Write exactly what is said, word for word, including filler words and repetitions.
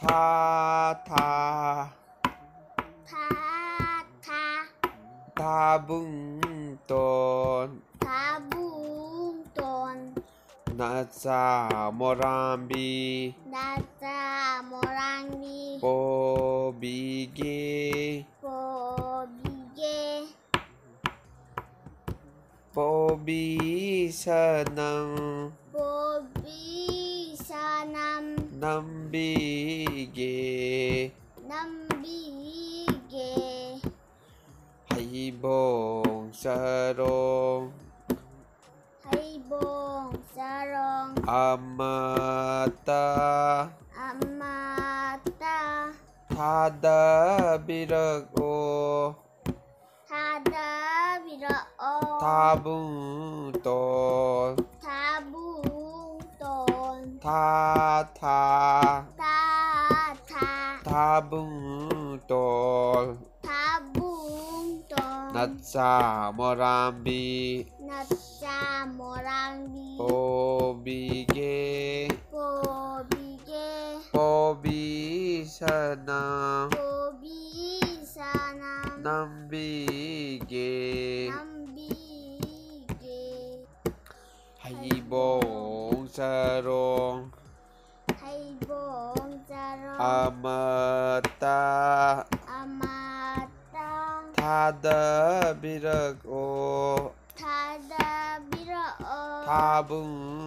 타, 타, 타, 타, 타붕돈, 타붕돈, 나사, 모람비, 나자, 모랑비, 뽀비게, 뽀비게, 뽀비사남, 뽀비사남, 남비게, 남비게, 하이봉사롱, 하이봉사롱, 아마따, 아마따, 타다비라고, 타다비라오, 타붕돈, 타붕돈, 타타, 타타, 타붕돈, 타붕돈, 나자 모람비, 나자, 모랑비, 뽀비게, 뽀비게, 뽀비사남, 뽀비사남, 남비게, 남비게, 하이봉사롱, 하이봉자롱, 아마따, 아마따, 타다비라고, 타다비라오, 타붕